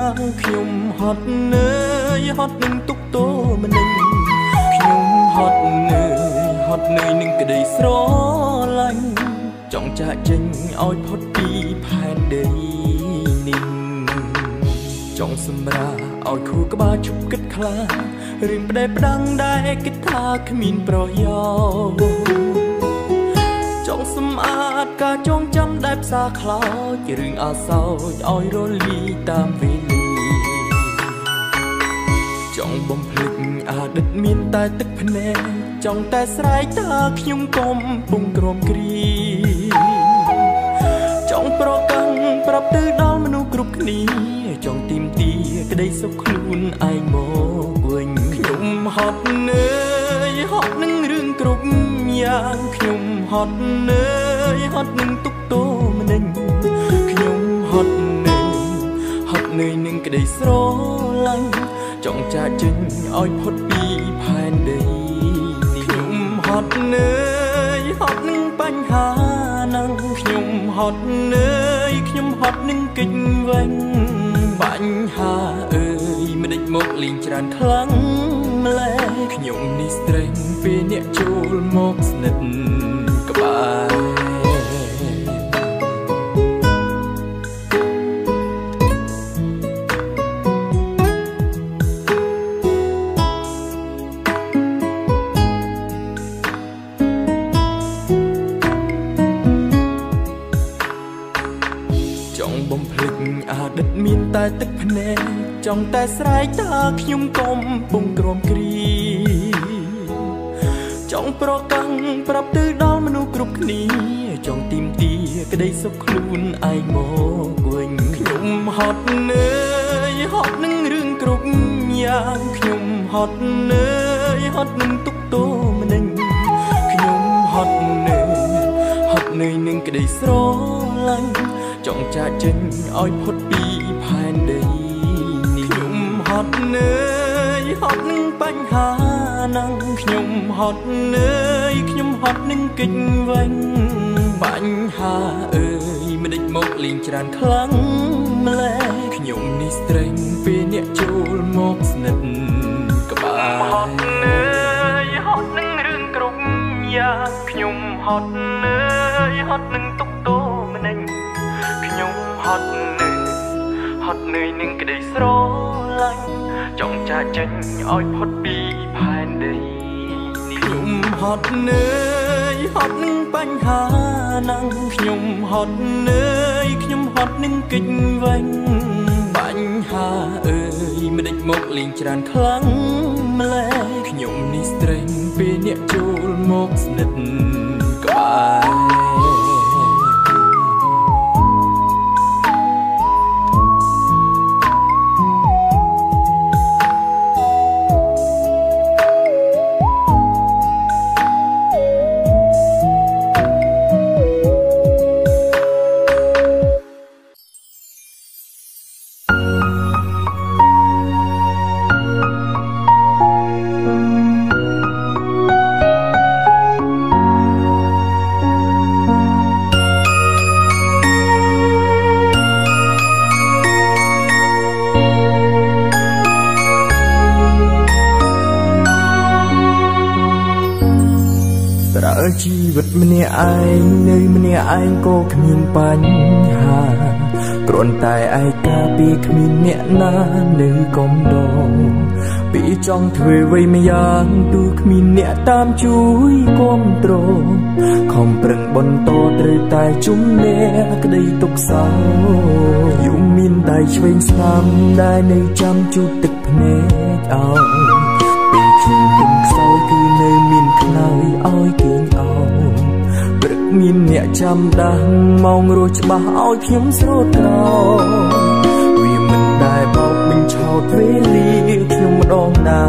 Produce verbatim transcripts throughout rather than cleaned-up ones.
យ៉ាងខ្ញុំហត់នឿយហត់នឹងទុកទោមិននឹងខ្ញុំហត់នឿយហត់នឿយនឹងក្តីស្រឡាញ់ចង់ចាក់ចេញឲ្យផុតពីផែនដីនេះចង់សម្រាឲ្យខួរក្បាលជប់គិតខ្លារឿងផ្ដេសផ្ដាំងដែលគិតថាគ្មានប្រយោជន៍ចង់សម្អាតការចងចាំដែលផ្សារខ្លោចរឿងអាសោចឲ្យរលីតាមវេលាចង់បំភ្លេចអតីតមានតែទឹកភ្នែកចង់តែស្រែកថាខ្ញុំកំពុងក្រំគ្រីចង់ប្រកាន់ប្រាប់ទៅដល់មនុស្សគ្រប់គ្នាចង់ទីមទីក្តីសុខខ្លួនឯងមកវិញខ្ញុំហត់នឿយហត់នឹងរឿងគ្រប់យ៉ាងខ្ញុំហត់នឿយហត់នឹងទុកទោមិននឹងខ្ញុំហត់នឿយហត់នឿយនឹងក្តីស្រឡាញ់ចង់ចាក់ចេញឲ្យផុតពីផែនដីនេះខ្ញុំហត់នឿយហត់នឹងបញ្ហានឹងខ្ញុំហត់នឿយខ្ញុំហត់នឹងគេចវិញបញ្ហាអើយមិនដេចមកលេងច្រើនខ្លាំងម្ល៉េះខ្ញុំនេះស្រេងពេលអ្នកចូលមកស្និទ្ធក្បែរបំភ្លេចអតីតមានតែទឹកភ្នែកចង់តែស្រែកថាខ្ញុំកំពុងក្រំគ្រីចង់ប្រកាន់ប្រាប់ទៅដល់មនុស្សគ្រប់គ្នាចង់ទីមទីក្តីសុខខ្លួនឯងមកវិញខ្ញុំហត់នឿយហត់នឹងរឿងគ្រប់យ៉ាងខ្ញុំហត់នឿយហត់នឹងទុកទោមិននឹងខ្ញុំហត់នឿយហត់នឿយនឹងក្តីស្រឡាញ់ចង់ចាក់ចេញឲ្យផុតពីផែនដីនេះខ្ញុំហត់នឿយហត់នឹងបញ្ហានឹងខ្ញុំហត់នឿយខ្ញុំហត់នឹងគេចវិញបញ្ហាអើយមិនដេចមកលេងច្រើនខ្លាំងម្ល៉េះខ្ញុំនេះស្រេងពេលអ្នកចូលមកស្និទ្ធក្បែរហត់នឿយហត់នឹងរឿងគ្រប់យ៉ាងខ្ញុំហត់នឿយហត់នឹងទុកទោមិននឹងខ្ញុំហត់នឿយហត់នឿយនឹងក្តីស្រឡាញ់ចង់ចាក់ចេញឲ្យផុតពីផែនដីនេះខ្ញុំហត់នឿយហត់នឹងបញ្ហានឹងខ្ញុំហត់នឿយខ្ញុំហត់នឹងគេចវិញបញ្ហាអើយមិនដេចមកលេងច្រើនខ្លាំងម្ល៉េះខ្ញុំនេះស្រេងពេលអ្នកចូលមកស្និទ្ធក្បែរជីវិតម្នាក់ឯងនៅម្នាក់ឯងក៏គ្មានបញ្ហាគ្រាន់តែឯកាពីគ្មានអ្នកណានៅកំដរពីចង់ធ្វើអ្វីម្យ៉ាងទូគ្មានអ្នកតាមជួយគាំទ្រខំប្រឹងបន្តត្រូវតែជំនះក្តីទុក្ខសោកយំមានដៃឆ្វេងស្នាមដែលនៅចាំជូតទឹកភ្នែកអោពេលខ្ញុំគំខ្សោយគឺនៅមានខ្នើយឲ្យគេងអោព្រឹកមានអ្នកចាំដាស់ម៉ោងរស់ច្បាស់ឲ្យខ្ញុំស្រោតត្រោវាមិនដែលបោកបញ្ឆោតវេលាខ្ញុំម្ដងណា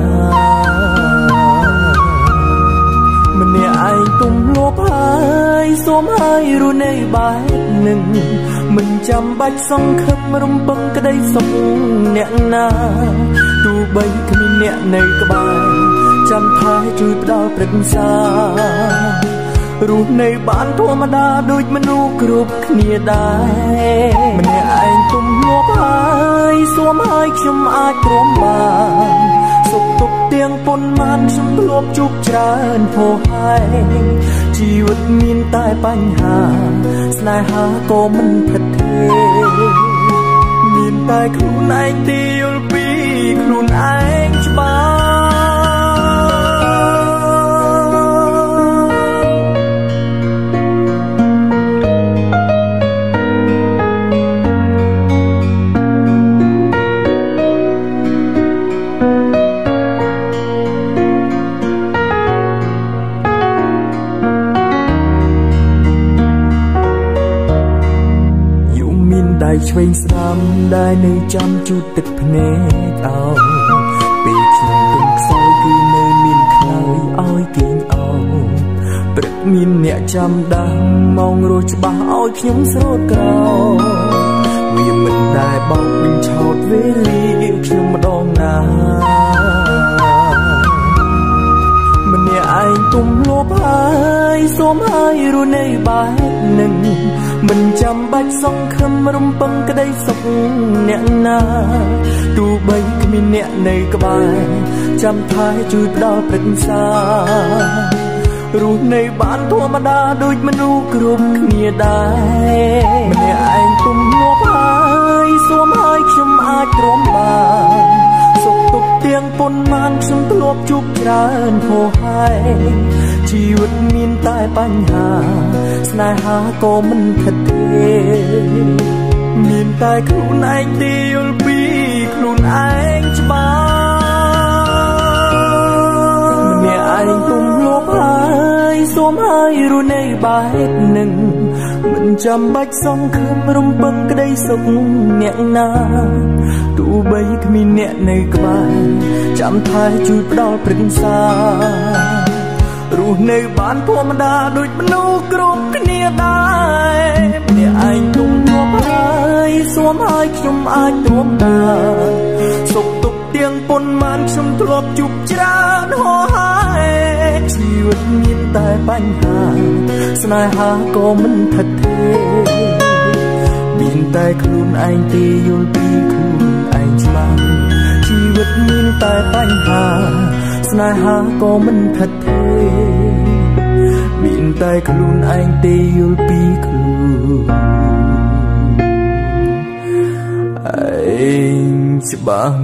ម្នាក់ឯងទុំលប់ហើយសូមហើយរស់នៅបែបនឹងមិនចាំបាច់សង្ឃឹមរំពឹងក្តីសុខអ្នកណាទោះបីគ្មានអ្នកនៅក្បែរចាំថែជួយផ្ដល់ប្រឹក្សារស់នៅបានធម្មតាដូចមនុស្សគ្រប់គ្នាដែរម្នាក់ឯងទុំលប់ហើយสวมให้ខ្ញុំអាចទ្រាំបានសុខទុក្ខទាំងប៉ុន្មានខ្ញុំធ្លាប់ជួបច្រើនហួហើយជីវិតមានតែបញ្ហាស្នេហាក៏មិនផិតទេមានតែខ្លួនឯងទីយល់ពីខ្លួនឯងច្បាស់ឆ្វេងស្ដាំដែលនៅចាំជូតទឹកភ្នែកអោពេលខ្ញុំទុំខ្សោយគឺនៅមានខ្លោយឲ្យគេងអោព្រឹកមានអ្នកចាំដាំម៉ោងរស់ច្បាស់ឲ្យខ្ញុំស្រោតក្រោវាមិនដែលបោកបញ្ឆោតវេលាខ្ញុំម្ដងណាម្នាក់ឯងទុំលប់ហើយសូមឲ្យរស់នៅបែបនឹងមិនចាំបាច់សង្ឃឹមរំពឹងក្តីសុខអ្នកណាទោះបីគ្មានអ្នកនៅក្បែរចាំថែជួយផ្ដល់ប្រឹក្សារស់នៅបានធម្មតាដូចមនុស្សគ្រប់គ្នាដែរម្នាក់ឯងទុំលប់ហើយសូមឲ្យខ្ញុំអាចទ្រាំបានសុខទុក្ខទាំងប៉ុន្មានខ្ញុំធ្លាប់ជួបច្រើនហួហើយជីវិតមានតែបញ្ហាស្នេហាក៏មិនថិតទេមានតែខ្លួនឯងទីយល់ពីខ្លួនឯងច្បាស់ម្នាក់ឯងទុំលប់ហើយសូមឲ្យរស់នៅបែបនឹងមិនចាំបាច់សង្ឃឹមរំពឹងក្តីសុខអ្នកណាទោះបីគ្មានអ្នកនៅក្បែរចាំថែជួយផ្ដល់ប្រឹក្សារស់នៅបានធម្មតាដូចមនុស្សគ្រប់គ្នាដែរម្នាក់ឯងទុំលប់ហើយសូមឲ្យខ្ញុំអាចទ្រាំបានសុខទុក្ខទាំងប៉ុន្មានខ្ញុំធ្លាប់ជួបច្រើនហោះហើយជីវិតមានតែបញ្ហាស្នេហាក៏មិនថិតទេមានតែខ្លួនឯងទេយល់ពីខ្លួនឯងច្បាស់ជីវិតមានតែបញ្ហាស្នេហាក៏មិនថិតទេមានតែខ្លួនឯងទេយល់ពីខ្លួនឯងច្បាស់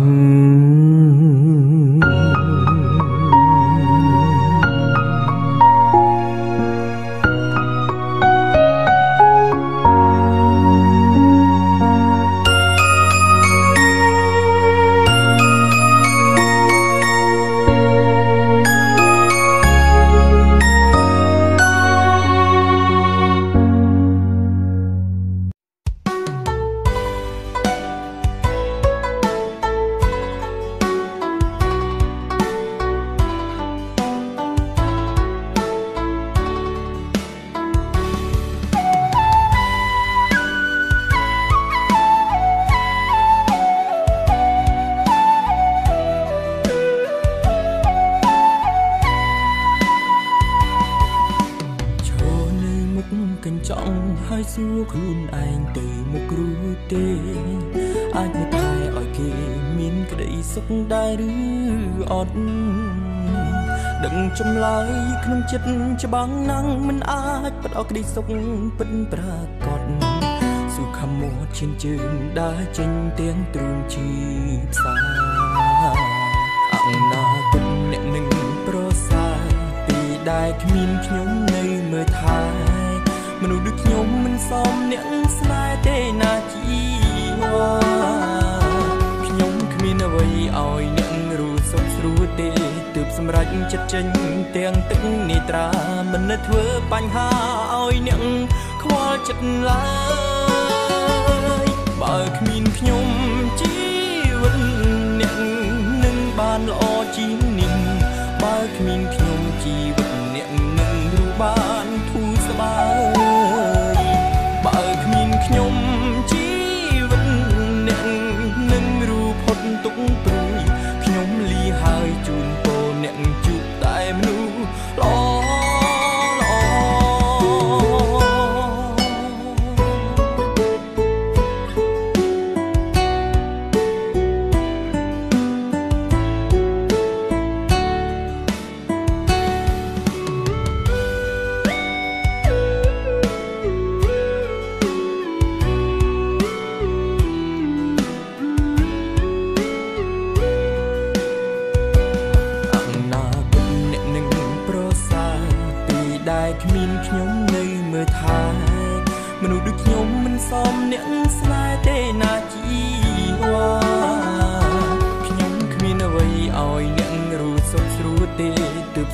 សួរខ្លួនឯងទៅមុខរួចទេអាចមិនថែឲ្យគេមានក្តីសុខដែរឬអត់ដឹងចម្លើយក្នុងចិត្តច្បាំងណាំងមិនអាចផ្ដល់ក្តីសុខពិតប្រាកដស៊ូខំមាត់ឈានជើងដើរចេញទាំងទ្រូងឈឺផ្សាអង្ណាគតអ្នកនឹងប្រសើរពីដែលគ្មានខ្ញុំនៅមើលថែមនុស្សដូចខ្ញុំមិនសមអ្នកស្នេហ៍ទេណាជីវ៉ាខ្ញុំគ្មានអ្វីឲ្យអ្នករੂសុខស្រួលទេទើបសម្រេចចិត្តចេញទាំងទឹកនេត្រាមិននៅធ្វើបញ្ហាឲ្យអ្នកខ្វល់ចិត្តឡើយបើគ្មានខ្ញុំជីវិតអ្នកនឹងបានល្អជាងនេះបើគ្មានខ្ញុំជីវិតអ្នកនឹងរੂបានធូរស្បើយបើគ្មានខ្ញុំជីវិតអ្នកនឹងរੂផុតទុក្ខព្រួយខ្ញុំលីហើយជូនពរអ្នកជួបតែមនុស្សល្អល្អ ខ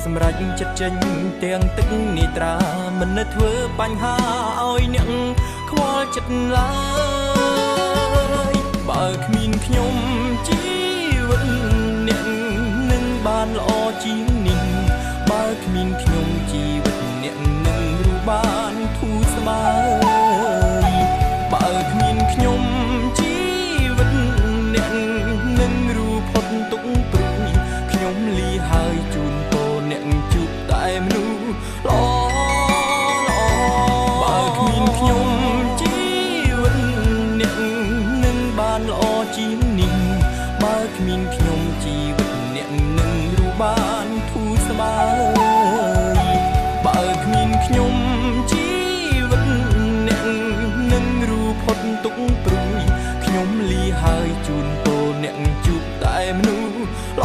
សម្រាប់ចិត្តចេញទាំងទឹកនេត្រាមិននៅធ្វើបញ្ហាឲ្យអ្នកខ្វល់ចិត្តឡើយបើគ្មានខ្ញុំជីវិតអ្នកនឹងបានល្អជាងនេះបើគ្មានខ្ញុំជីវិតអ្នកនឹងរស់បានធូរស្បើយបើគ្មានខ្ញុំជីវិតអ្នកនឹងរស់ផុតទុក្ខព្រួយខ្ញុំលីហើយជូនពរអ្នកជួបតែមនុស្សល្អបើគ្មានខ្ញុំជីវិតអ្នកនឹងបានល្អជាងនេះបើគ្មានខ្ញុំជីវិតអ្នកនឹងរស់បានធូរស្បើយបើគ្មានខ្ញុំជីវិតអ្នកនឹងរស់ផុតទុក្ខព្រួយខ្ញុំលីហើយជូនពរអ្នកជួបតែមនុស្សល្អ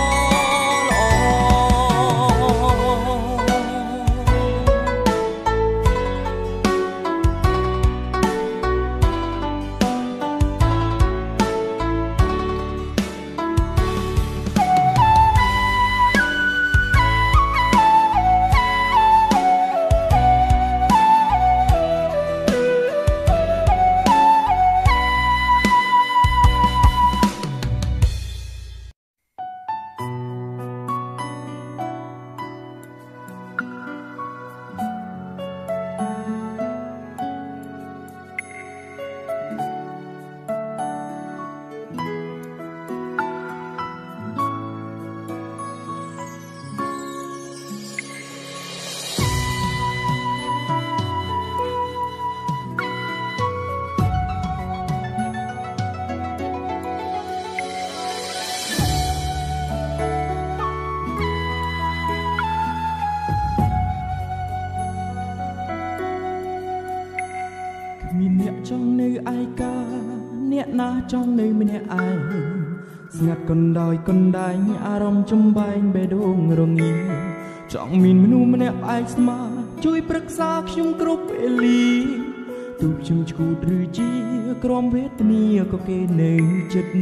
ចង់នៅឯកាអ្នកណាចង់នៅម្នាក់ឯងស្ងាត់កណ្ដោយកណ្ដែងអារម្មណ៍ចំបែងបេះដូងរងាចង់មានមនុស្សម្នាក់ផ្អែកស្មាជួយប្រឹក្សាខ្ញុំគ្រប់ពេលវេលាទោះខ្ញុំឈួតឬជាក្រំវេទនាក៏គេនៅចិត្ត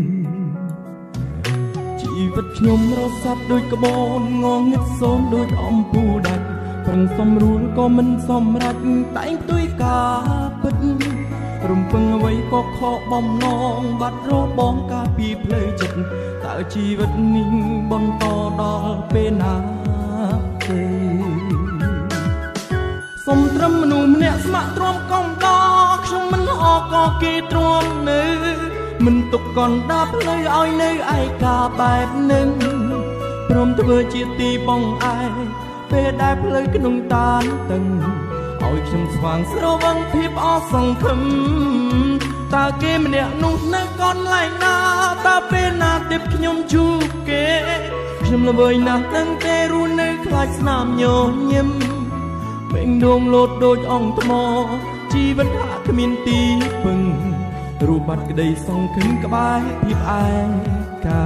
ជីវិតខ្ញុំរសាត់ដូចក្បូនងងឹតសូនដូចអំពូលដាច់ប្រឹងសំរួលក៏មិនសម្រេចតែងផ្ទុយការពិតរំពឹងអ្វីក៏ខកបំណងបាត់របងការពីផ្លូវចិត្តតើជីវិតនេះបន្តដល់ពេលណាទេសុំត្រឹមមនុស្សម្នាក់ស្ម័គ្រទ្រាំកំដរខ្ញុំមិនអកក៏គេទ្រាំនៅមិនទុកកណ្ដាប់ផ្លូវឲ្យនៅឯកាបែបនឹងព្រមធ្វើជាទីបងឯងពេលដែលផ្លូវក្នុងតានតឹងឲ្យខ្ញុំស្វាងស្រវឹងភាពអស់សង្ឃឹមតើគេម្នាក់នោះនៅកន្លែងណាតើពេលណាទៀតខ្ញុំជួបគេខ្ញុំល្វើយណាស់ដឹងទេរស់នៅខ្លាចស្នាមញញឹមបេងដងលោតដូចអង្ថ្មជីវិតហាក់គ្មានទីពឹងរូបបាត់ក្តីសង្ឃឹមក្បែរភាពឯកា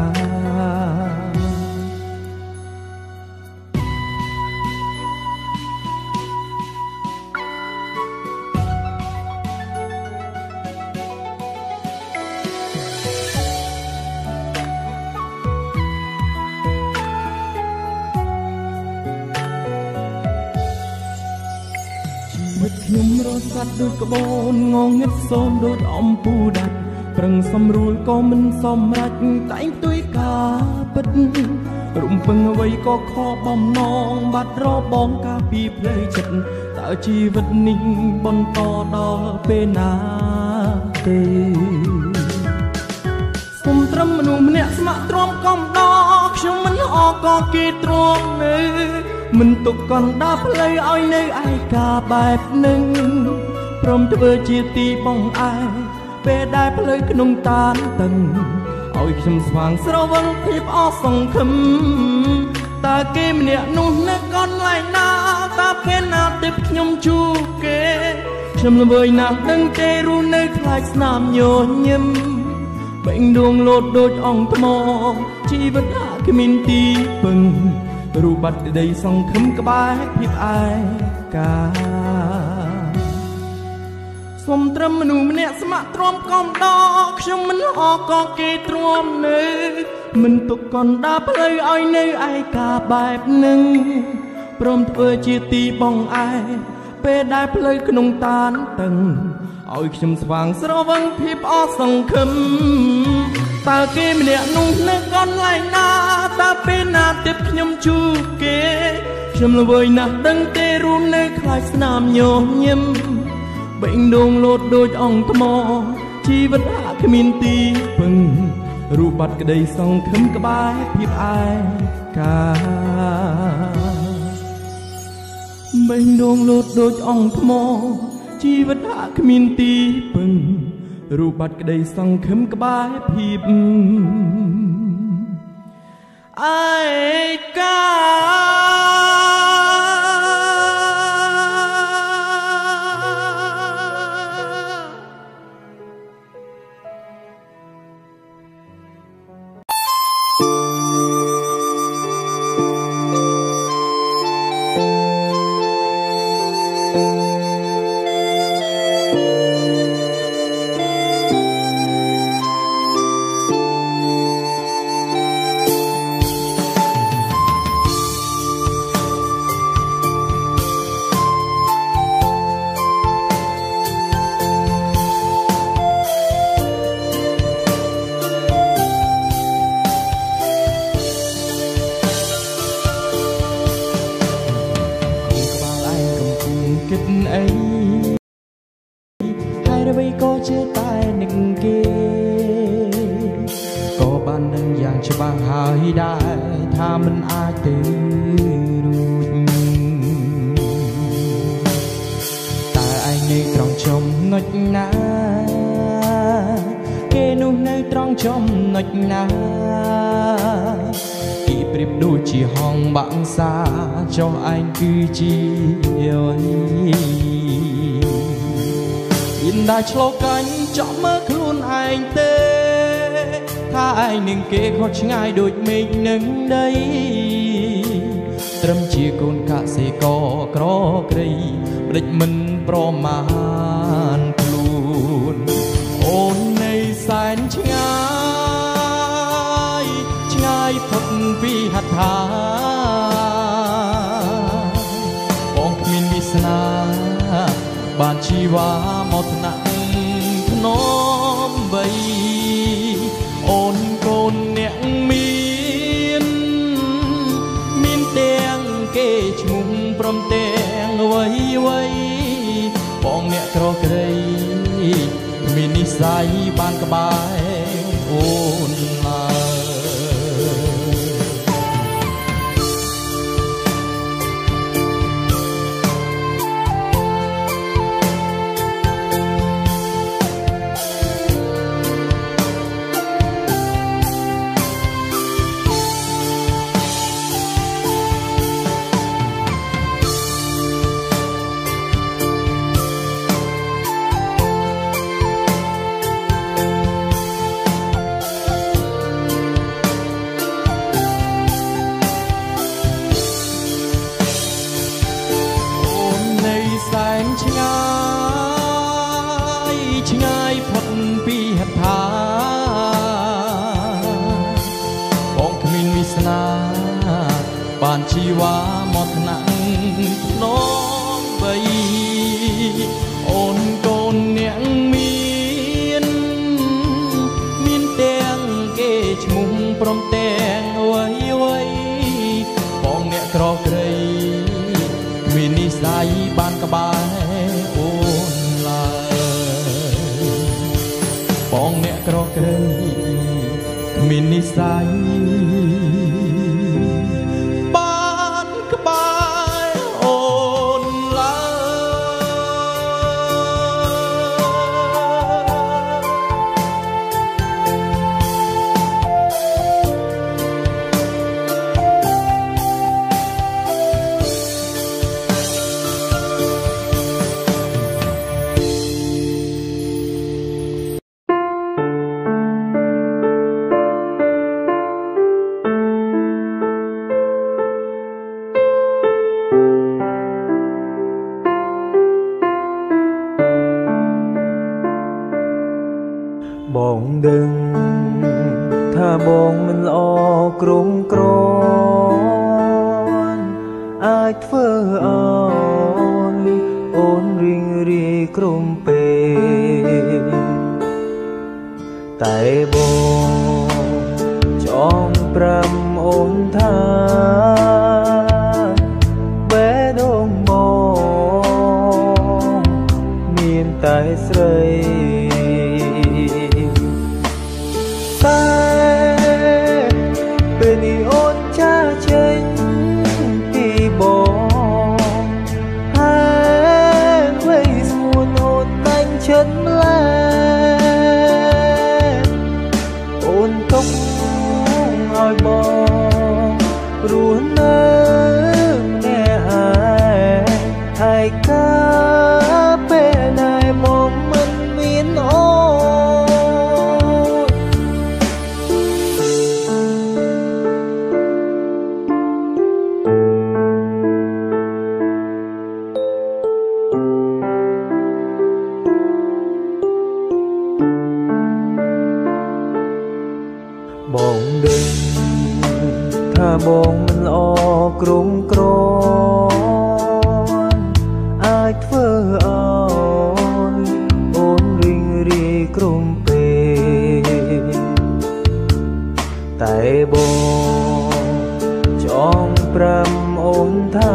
ខ្ញុំរសាត់ដូចក្បូនងងឹតសូនដូចអំពូលដាច់ប្រឹងសម្រួលក៏មិនសម្រេចតែងផ្ទុយការពិតរំពឹងអ្វីក៏ខកបំណងបាត់របងការពីផ្លូវចិត្តតើជីវិតនេះបន្តដល់ពេលណាទេសុំត្រឹមមនុស្សម្នាក់ស្ម័គ្រទ្រាំកំដរខ្ញុំមិនអកក៏គេទ្រាំនៅមិនទុកកណ្ដាប់ផ្លូវឲ្យនៅឯកាបែបនឹងព្រមធ្វើជាទីបងឯងពេលដែលផ្លូវក្នុងតានតឹងឲ្យខ្ញុំស្វាងស្រវឹងភាពអស់សង្ឃឹមតើគេម្នាក់នោះនៅកន្លែងណាតើពេលណាទៀតខ្ញុំជួបគេខ្ញុំល្វើយណាស់ដឹងទេរស់នៅខ្លាចស្នាមញញឹមបេងដងលោតដូចអង្ថ្មជីវិតហាក់គ្មានទីពឹងរូបបាត់ក្តីសង្ឃឹមក្បែរភាពឯកាសុំត្រឹមមនុស្សម្នាក់ស្ម័គ្រទ្រាំកំដរខ្ញុំមិនអកក៏គេទ្រាំនៅមិនទុកកណ្ដាផ្លូវឲ្យនៅឯកាបែបនឹងព្រមធ្វើជាទីបងឯពេលដែលផ្លូវក្នុងតានតឹងឲ្យខ្ញុំស្វាងស្រវឹងភាពអស់សង្ឃឹមតើគេម្នាក់នោះនៅកន្លែងណាតើពេលណាទៀតខ្ញុំជួបគេខ្ញុំល្វើយណាស់ដឹងទេរួមនៅខ្លាចស្នាមញញឹមបេងដូងលោតដូចអង្គថ្មជីវិតហាក់គ្មានទីពឹងរូបបាត់ក្តីសង្ឃឹមក្បែរភាពឯកាបេងដូងលោតដូចអង្គថ្មជីវិតហាក់គ្មានទីពឹងរូបបាត់ក្តីសង្ឃឹមក្បែរភាពឯកាចុះឯងគឺជាអីយិនដែលឆ្លងកាញ់ចង់មើលខ្លួនឯងទេថាឯងនឹងគេខុសឆ្ងាយដូចមេឃនឹងដីត្រឹមជាកូនកសិករក្រក្រីបដិចមិនប្រមាណខ្លួនអូននៃសែនឆ្ងាយឆ្ងាយផុតពីហត្ថាស្នាបានជីវ៉ាមកថ្នាក់ភ្នំបីអូនកូនអ្នកមានមានទាំងគេឈ្មោះព្រមទាំងអ្វីអ្វីបងអ្នកក្រក្រីមាននិស្ស័យបានក្បែរអូនឡើយបានជីវ៉ាមកថ្នាក់ភ្នំបីអូនកូនអ្នកមានមានទាំងគេឈ្មោះព្រមទាំងអ្វីអ្វីបងអ្នកក្រក្រីមាននិស្ស័យបានក្បែរអូនឡើយបងអ្នកក្រក្រីមាននិស្ស័យបងដឹងថាถ้าบองมันออกกรุงกรอนอาจเฟื่ออ่อนโอนริงรีกรุมเปแต่บองจองปรำโอนทาแบดงบองมีนแต่ใสแต่เป็นอีโอนชาเชงปีบองให้ไว้สูนโอนแต่งฉันแลโอนตกอ้อยบองรู้เนื้อแน่อายให้กาเป็นายมองมันมีนโอบองเดินถ้าบองมันออกกรุงกรอนอาจเฟื่ออ่อนโอนริงรีกรุมเปแต่บองจองปรำโอนทา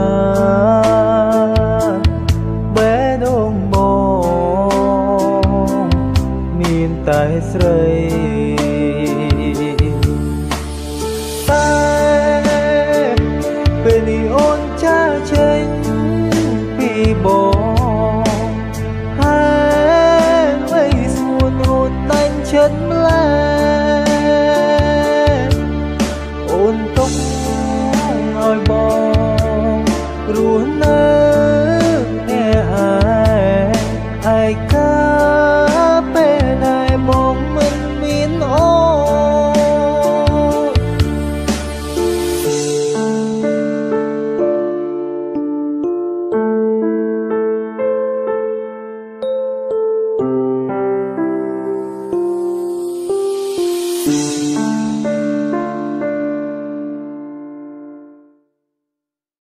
แบดงบองมีนแต่ใส